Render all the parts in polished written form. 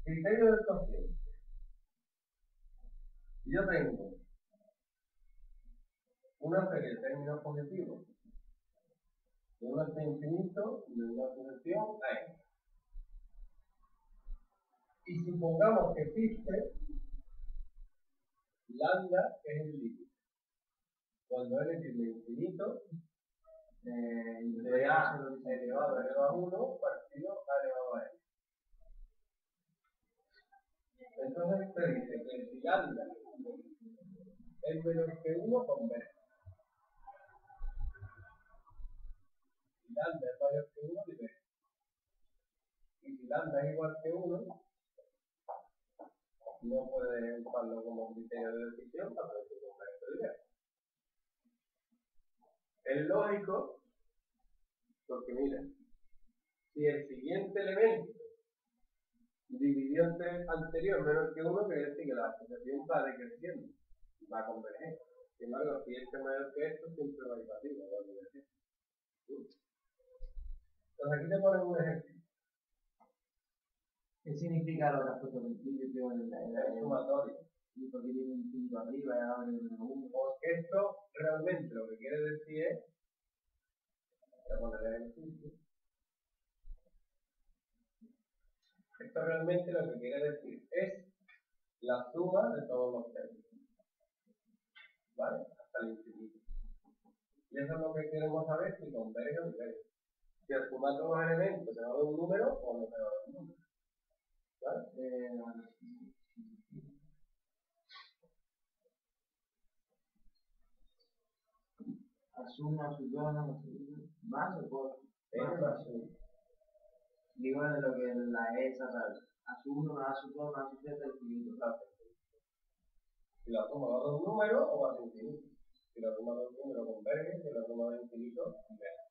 Criterio del cociente. Yo tengo una serie de términos positivos de un arte infinito y de una sucesión a n. Y supongamos que existe lambda, que es el límite. Cuando n tiende a infinito, de a elevado a 1 partido a elevado a n. Entonces se dice que si lambda es menor que 1, converge. Si lambda es mayor que 1, diverge. Y si lambda es igual que 1, no puede usarlo como criterio de decisión para poder converger o diverge. Es lógico, porque miren, si el siguiente elemento dividió entre el anterior menos que 1, quiere decir que la asociación va decreciendo, va a converger. Sin embargo, si este es mayor que esto, siempre va a ir pasivo, va a diverger. Entonces aquí te ponen un ejemplo. ¿Qué significa lo que has puesto en principio en la sumatoria? Y porque tiene un infinito arriba y abajo en el menos 1. Porque esto realmente lo que quiere decir es, voy a poner el ejemplo. Esto realmente lo que quiere decir es la suma de todos los términos, ¿vale? Hasta el infinito. Y eso es lo que queremos saber si converge o diverge. Si al sumar todos los elementos se va a dar un número o no se va a dar un número, ¿vale? Asuma, asuma, más o por Más 1. digo de lo que la esa tal. A1 más A2 más A3 hasta el infinito. Si la suma va a dar un número o va a ser infinito. Si la suma de un número converge, si la suma de infinito diverge.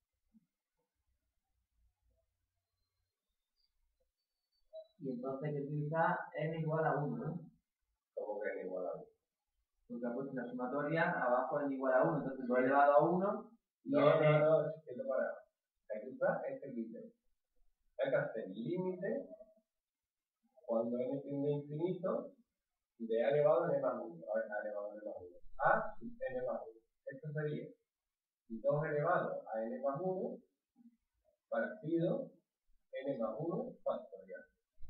Y entonces hay que utilizar n igual a 1, ¿no? ¿Cómo que n igual a 1? Porque ha puesto la sumatoria abajo n igual a 1, entonces lo he elevado a 1 y no, es que lo para. Hay que usar este criterio. Hay que hacer límite cuando n tiende a infinito de a elevado a n más 1. A ver, a elevado a n más 1. A sub n más 1. Esto sería 2 elevado a n más 1 partido n más 1 factorial.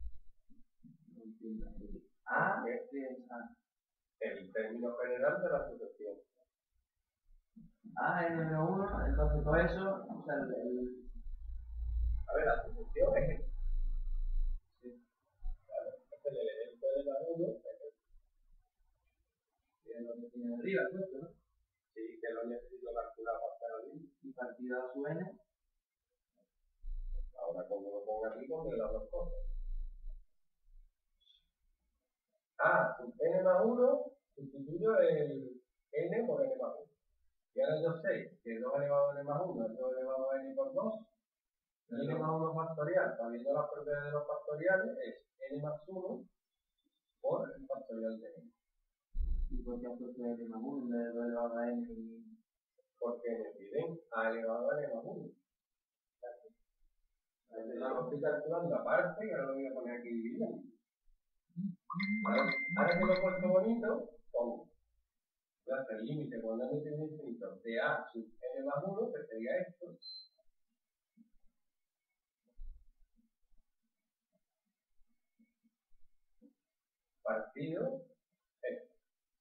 A es el término general de la sucesión. A n menos 1, entonces todo eso, o sea, a ver, la sucesión es esta. Sí. Claro, este es el elemento de n más 1, es lo que tiene arriba, ¿cierto? ¿No? Sí, que lo necesito calcular para estar aquí. Y partido a su n. Ahora cuando lo ponga aquí, pondré las dos cosas. A sub n más 1, sustituyo el n por n más 1. Y ahora yo sé que 2 elevado a n más 1 es 2 elevado a n por 2. Y n más 1 factorial, sabiendo las propiedades de los factoriales, es n más 1 por el factorial de n. ¿Y por qué has puesto n más 1 en vez de 2 elevado a n? Porque me piden a elevado a n más 1. Lo estoy calculando aparte y ahora lo voy a poner aquí dividiendo. Ahora que lo he puesto bonito, pongo. Voy a hacer el límite cuando n tiende a infinito de a sub n más 1, que sería esto. Partido esto.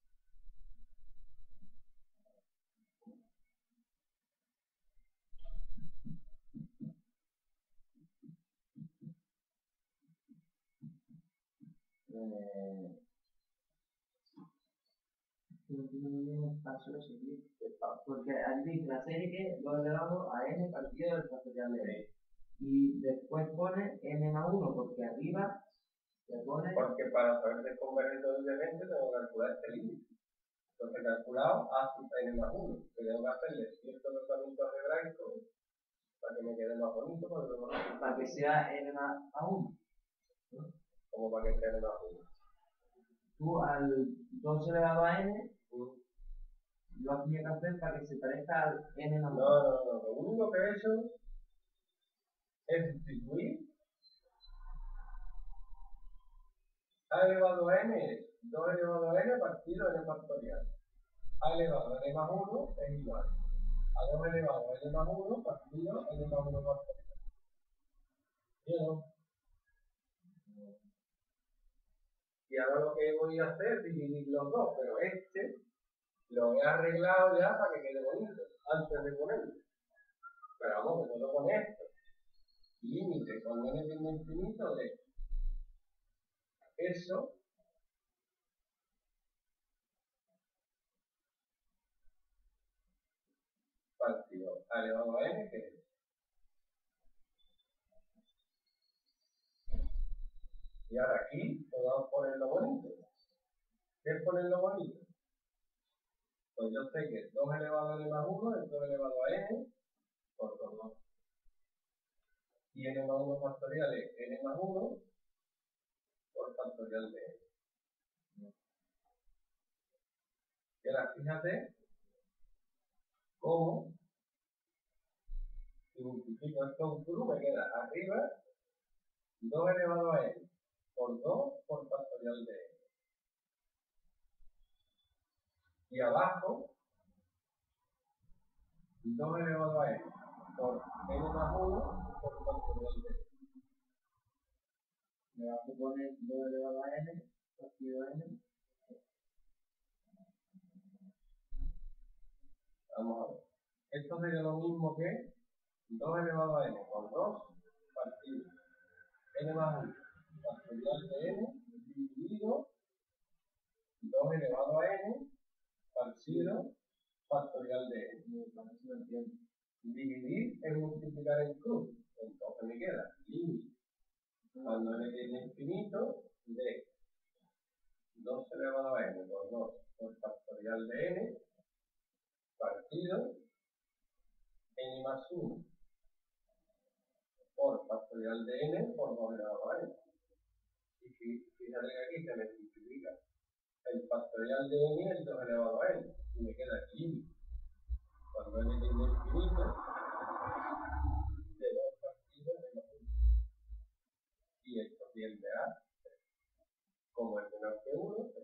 No tiene ningún espacio eso, tío. Porque aquí dice la serie que 2 elevado a n partido del factorial de n. Y después pone n más 1, porque arriba se pone. Porque para saber si es convergente o divergente tengo que calcular este límite. Entonces he calculado a sub n más 1, que tengo que hacerle ciertos tratamientos algebraicos para que me quede más bonito, Para que sea n más a 1. ¿No? Como para que sea n más 1. Tú al 2 elevado a n lo has tenido que hacer para que se parezca al n más 1. No, lo único que he hecho es sustituir A elevado a n es 2 elevado a n partido n factorial. A elevado a n más 1 es igual a 2 elevado a n más 1 partido n más 1 factorial. ¿Bien? Y ahora lo que voy a hacer es dividir los dos, pero este lo he arreglado ya para que quede bonito, antes de ponerlo. Pero vamos, que puedo poner esto. Límite cuando n tiende a infinito de eso partido a elevado a n, que es. Y ahora aquí podemos ponerlo bonito. ¿Qué es ponerlo bonito? Pues yo sé que 2 elevado a n más 1 es 2 elevado a n por 2. Y n más 1 factorial es n más 1 por factorial de n. Y ahora fíjate cómo si multiplico esto por 1 me queda arriba 2 elevado a n por 2 por factorial de n. Y abajo 2 elevado a n por n más 1 por factorial de n. Me va a suponer 2 elevado a n partido n. Vamos a ver. Esto sería lo mismo que 2 elevado a n por 2 partido n más 1 factorial de n dividido 2 elevado a n partido factorial de n. Dividir es multiplicar en cruz. Entonces me queda límite cuando n tiende a infinito de 2 elevado a n por 2 por factorial de n partido n más 1 por factorial de n por 2 elevado a n. Y fíjate que aquí se me multiplica el factorial de n y el 2 elevado a n. Y me queda el límite cuando n tiende a infinito de 2 partido n más 1. Y esto tiende a, como es menor que 1,